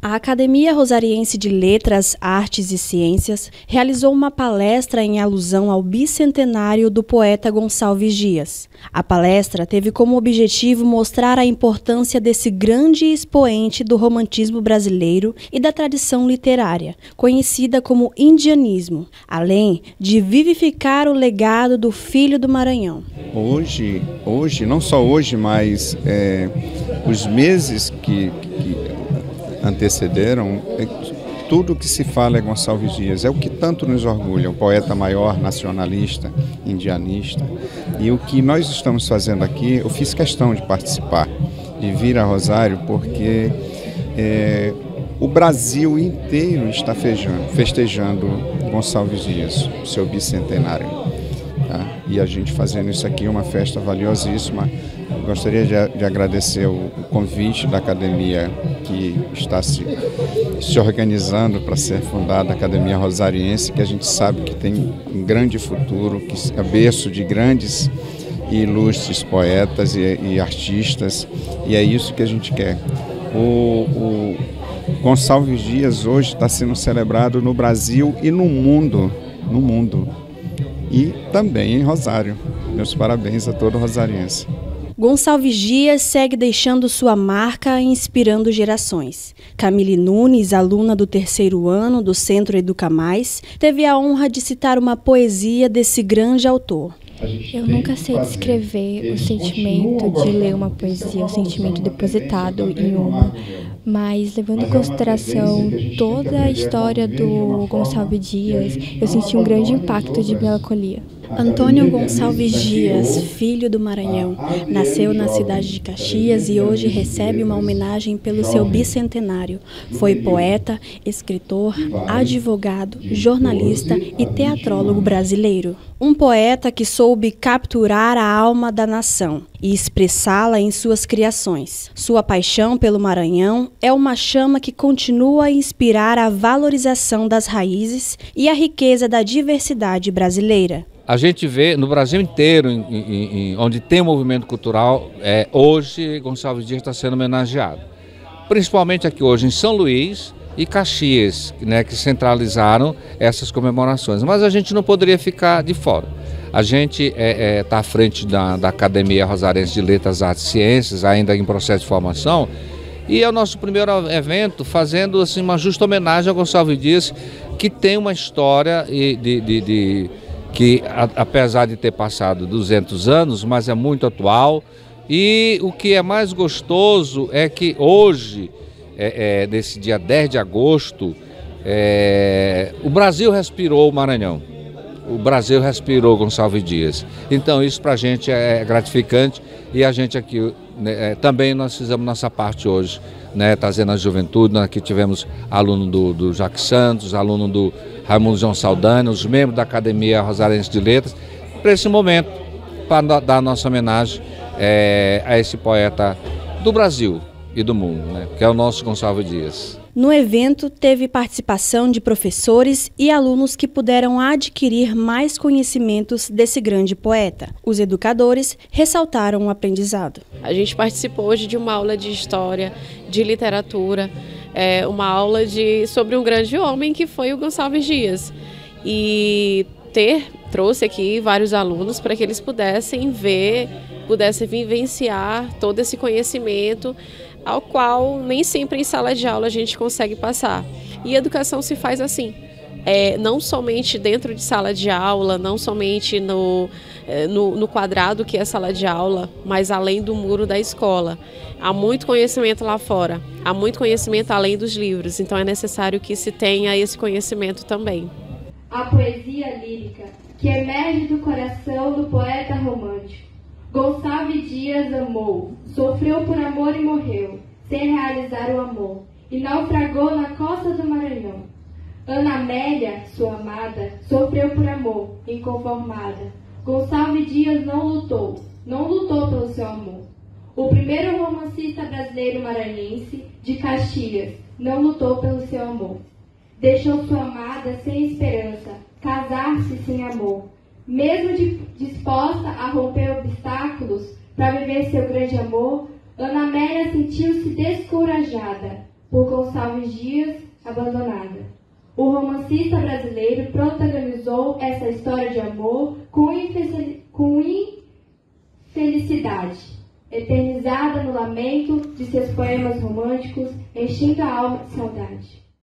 A Academia Rosariense de Letras, Artes e Ciências realizou uma palestra em alusão ao bicentenário do poeta Gonçalves Dias. A palestra teve como objetivo mostrar a importância desse grande expoente do romantismo brasileiro e da tradição literária, conhecida como indianismo, além de vivificar o legado do Filho do Maranhão. Hoje, não só hoje, mas os meses que antecederam, tudo que se fala é Gonçalves Dias, é o que tanto nos orgulha, o poeta maior, nacionalista, indianista. E o que nós estamos fazendo aqui, eu fiz questão de participar, de vir a Rosário, porque o Brasil inteiro está festejando Gonçalves Dias, o seu bicentenário. Tá? E a gente fazendo isso aqui é uma festa valiosíssima. Gostaria de agradecer o convite da academia que está se organizando para ser fundada, a Academia Rosariense, que a gente sabe que tem um grande futuro, que é berço de grandes e ilustres poetas e artistas, e é isso que a gente quer. O Gonçalves Dias hoje está sendo celebrado no Brasil e no mundo, e também em Rosário. Meus parabéns a todo rosariense. Gonçalves Dias segue deixando sua marca e inspirando gerações. Camille Nunes, aluna do 3º ano do Centro Educa Mais, teve a honra de citar uma poesia desse grande autor. Eu nunca sei descrever o sentimento de ler uma poesia, o sentimento depositado em uma, mas levando em consideração toda a história do Gonçalves Dias, eu senti um grande impacto de melancolia. Antônio Gonçalves Dias, filho do Maranhão, nasceu na cidade de Caxias e hoje recebe uma homenagem pelo seu bicentenário. Foi poeta, escritor, advogado, jornalista e teatrólogo brasileiro. Um poeta que soube capturar a alma da nação e expressá-la em suas criações. Sua paixão pelo Maranhão é uma chama que continua a inspirar a valorização das raízes e a riqueza da diversidade brasileira. A gente vê no Brasil inteiro, onde tem um movimento cultural, hoje Gonçalves Dias está sendo homenageado. Principalmente aqui hoje em São Luís e Caxias, né, que centralizaram essas comemorações. Mas a gente não poderia ficar de fora. A gente está à frente da Academia Rosariense de Letras, Artes e Ciências, ainda em processo de formação, e é o nosso primeiro evento fazendo assim, uma justa homenagem a Gonçalves Dias, que tem uma história que apesar de ter passado 200 anos, mas é muito atual. E o que é mais gostoso é que hoje, nesse dia 10 de agosto, o Brasil respirou o Maranhão. O Brasil respirou Gonçalves Dias. Então isso para a gente é gratificante e a gente aqui também nós fizemos nossa parte hoje, né, trazendo a juventude. Nós aqui tivemos aluno do Jacques Santos, aluno do Raimundo João Saldanha, os membros da Academia Rosariense de Letras, para esse momento, para dar nossa homenagem a esse poeta do Brasil e do mundo, né, que é o nosso Gonçalves Dias. No evento, teve participação de professores e alunos que puderam adquirir mais conhecimentos desse grande poeta. Os educadores ressaltaram o aprendizado. A gente participou hoje de uma aula de história, de literatura, uma aula sobre um grande homem que foi o Gonçalves Dias. E trouxe aqui vários alunos para que eles pudessem vivenciar todo esse conhecimento, ao qual nem sempre em sala de aula a gente consegue passar. E a educação se faz assim, não somente dentro de sala de aula, não somente no quadrado que é a sala de aula, mas além do muro da escola. Há muito conhecimento lá fora, há muito conhecimento além dos livros, então é necessário que se tenha esse conhecimento também. A poesia lírica que emerge do coração do poeta romântico. Gonçalves Dias amou, sofreu por amor e morreu, sem realizar o amor, e naufragou na costa do Maranhão. Ana Amélia, sua amada, sofreu por amor, inconformada. Gonçalves Dias não lutou pelo seu amor. O primeiro romancista brasileiro maranhense, de Caxias, não lutou pelo seu amor. Deixou sua amada sem esperança, casar-se sem amor. Mesmo disposta a romper obstáculos para viver seu grande amor, Ana Amélia sentiu-se descorajada. por Gonçalves Dias, abandonada. O romancista brasileiro protagonizou essa história de amor com infelicidade, eternizada no lamento de seus poemas românticos, enchendo a alma de saudade.